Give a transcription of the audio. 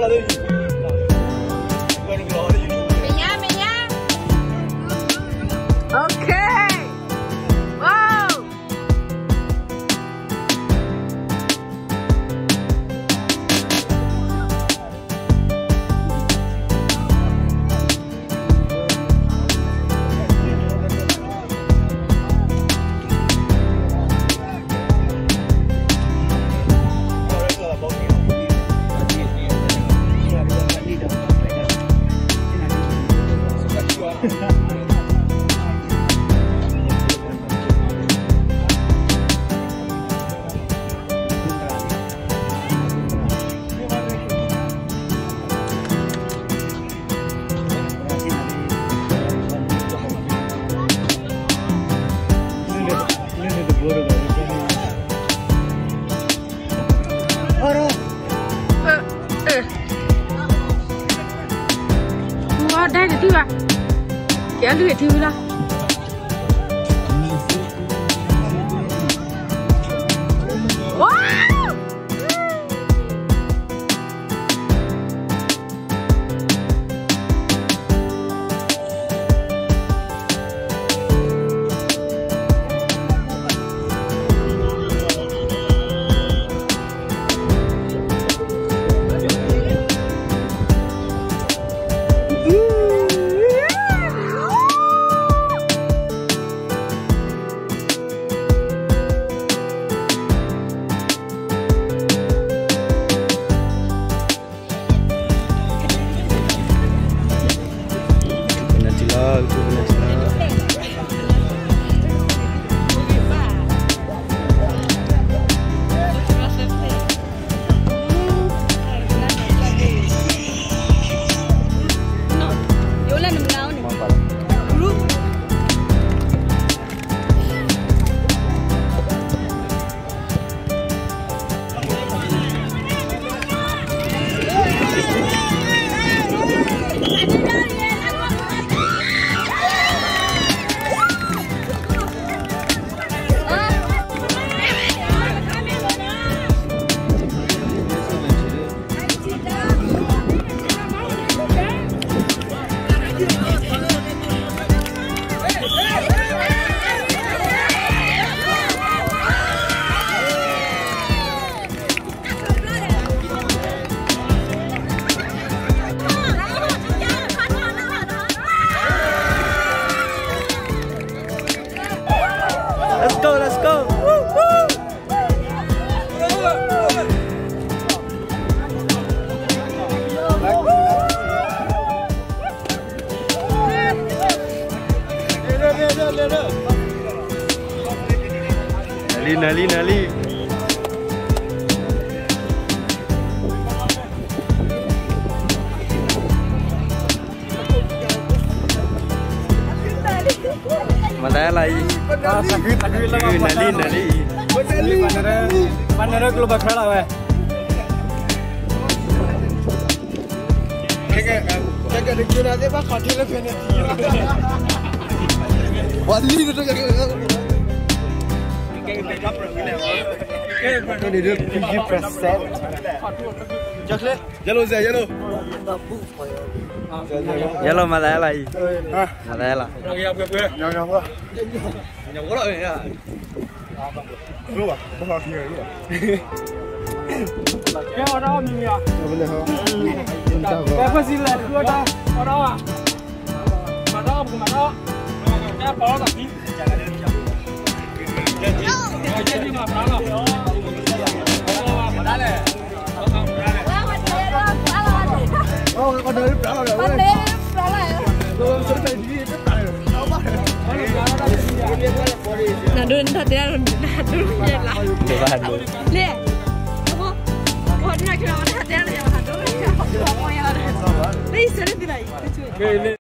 đây là tiêu à? Kéo lưỡi tiêu ra. Let's go. Woo, woo. Nali. Mana lagi? Sakit Nali. Bandara keluar khara hai. Kayak dekyo na de ba khati le phene. Wali to kayak. Ini dia 50%. Chocolate? Yellow. Yellow mana lagi? Mana? Nhậu có lợi à? Đúng à? Không có gì nữa. Cái ở đâu mình à? Bên đây không? Cái có gì là cưa đâu? Ở đâu à? Mà đó. Cái bó là gì? Cái gì mà phá rồi? Con đời phá rồi. Con đời phá rồi. Tôi sẽ thấy gì tất cả rồi. Nadun tadi nadun je lah. Coba dulu. Lihat. Aku nak kira mana hati ada yang nadun. Apa yang ada? Ini sering tidak.